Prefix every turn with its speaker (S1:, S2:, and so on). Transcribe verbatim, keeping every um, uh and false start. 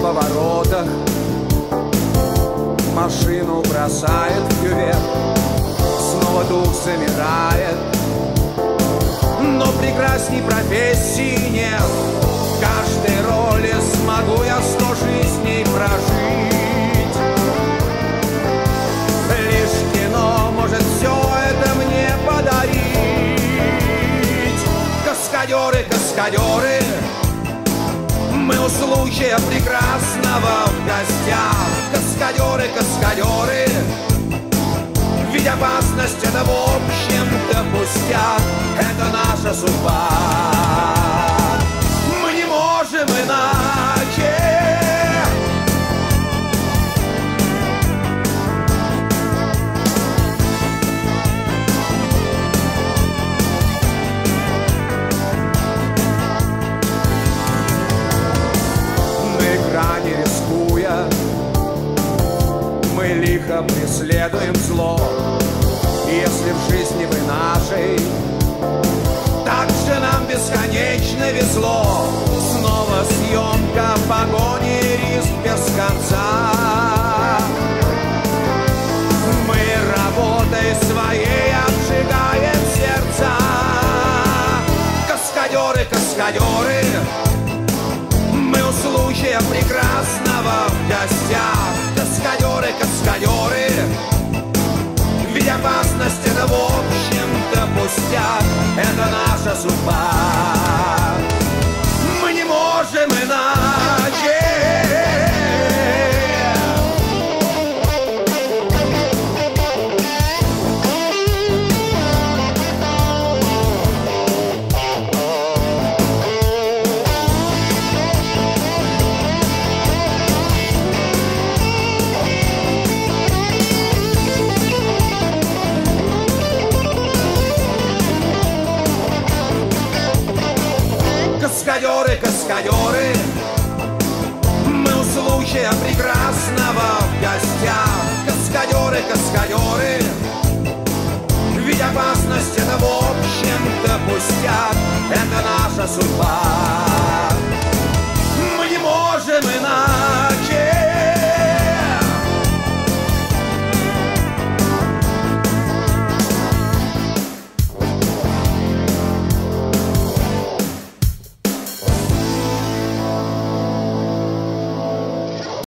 S1: поворотах машину бросает в кювет, снова дух замирает. Но прекрасней профессии нет, в каждой роли смогу я сто жизней прожить. Лишь кино может все это мне подарить. Каскадеры, каскадеры, мы у случая прекрасного в гостях. Каскадеры, каскадеры, ведь опасность это в общем-то пустяк. Это наша судьба, мы не можем иначе. Не рискуя, мы лихо преследуем зло. Если в жизни вы нашей так же нам бесконечно везло, снова съемка, погони, риск без конца. Мы работой своей обжигаем сердца. Каскадеры, каскадеры, мы у случая прекрасного в гостях. Каскадеры, каскадеры, ведь опасность это в общем-то пустяк. Это наша судьба, мы не можем иначе. Каскадеры, каскадеры, мы у случая прекрасного в гостях. Каскадеры, каскадеры, ведь опасность это в общем-то пустяк. Это наша судьба.